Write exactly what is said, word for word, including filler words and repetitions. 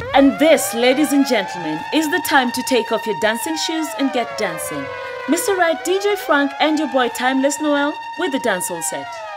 And this, ladies and gentlemen, is the time to take off your dancing shoes and get dancing. Mister Right, D J Frank and your boy Timeless Noel with the Dancehall set.